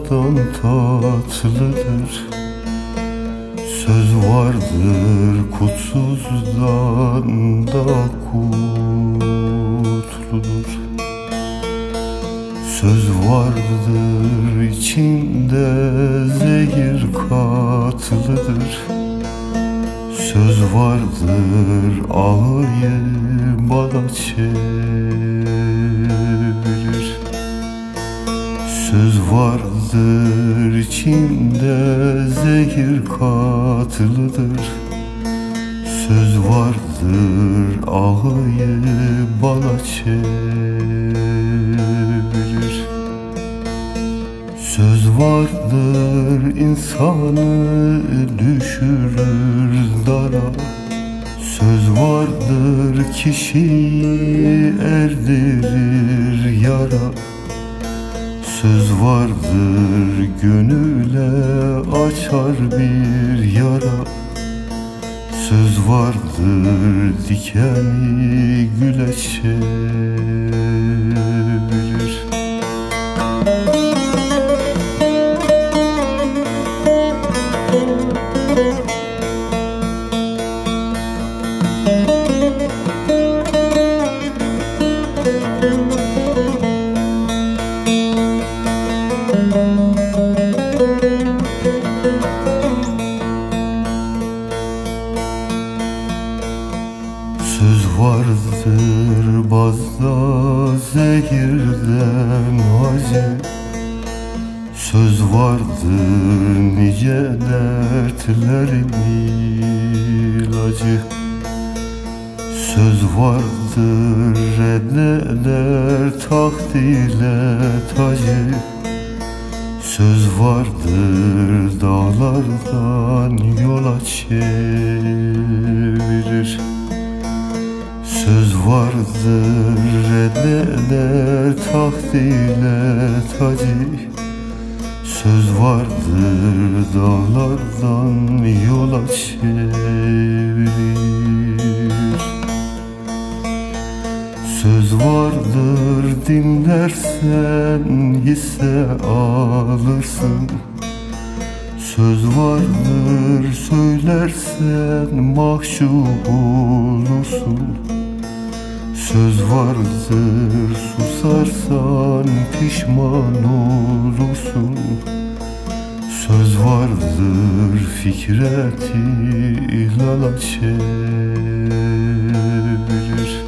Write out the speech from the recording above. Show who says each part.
Speaker 1: baldan tatlıdır. Söz vardır kutsuzdan da kutludur. Söz vardır içinde zehir katlıdır. Söz vardır ağayı bala çevirir. Söz vardır içinde zehir katlıdır. Söz vardır ağayı bala çevirir. Söz vardır insanı düşürür dara. Söz vardır kişiyi erdirir yara. Söz vardır gönüle açar bir yara. Söz vardır dikeni güle çevirir. Söz vardır bazda zehirden acı. Söz vardır nice dertlerin ilacı. Söz vardır reddeder takdile tacı. Söz vardır dağlardan yola çevirir. Söz vardır reddeder takdile tacı. Söz vardır dağlardan yola çevirir. Söz vardır dinlersen hisse alırsın. Söz vardır söylersen mahcup olursun. Söz vardır susarsan pişman olursun. Söz vardır fikreti ilala çevirir.